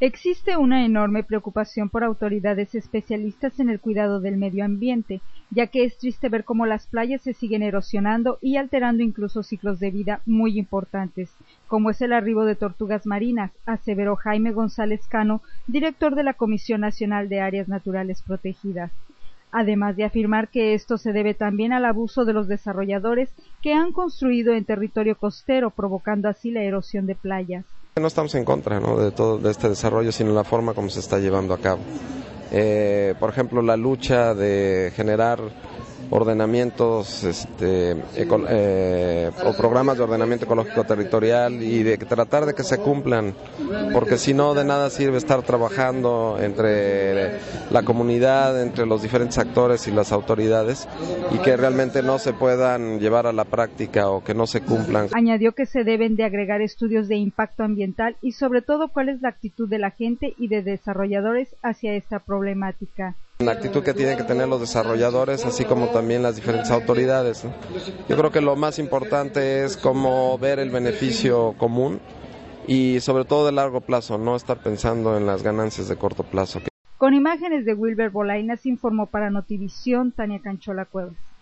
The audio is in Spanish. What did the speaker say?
Existe una enorme preocupación por autoridades especialistas en el cuidado del medio ambiente, ya que es triste ver cómo las playas se siguen erosionando y alterando incluso ciclos de vida muy importantes, como es el arribo de tortugas marinas, aseveró Jaime González Cano, director de la Comisión Nacional de Áreas Naturales Protegidas. Además de afirmar que esto se debe también al abuso de los desarrolladores que han construido en territorio costero, provocando así la erosión de playas. No estamos en contra, ¿no?, de todo este desarrollo, sino la forma como se está llevando a cabo. Por ejemplo, la lucha de generar ordenamientos o programas de ordenamiento ecológico territorial y de tratar de que se cumplan, porque si no, de nada sirve estar trabajando entre la comunidad, entre los diferentes actores y las autoridades, y que realmente no se puedan llevar a la práctica o que no se cumplan. Añadió que se deben de agregar estudios de impacto ambiental y sobre todo cuál es la actitud de la gente y de desarrolladores hacia esta problemática. La actitud que tienen que tener los desarrolladores, así como también las diferentes autoridades, ¿no? Yo creo que lo más importante es cómo ver el beneficio común y sobre todo de largo plazo, no estar pensando en las ganancias de corto plazo. Con imágenes de Wilber Bolainas informó para Notivisión Tania Canchola Cuevas.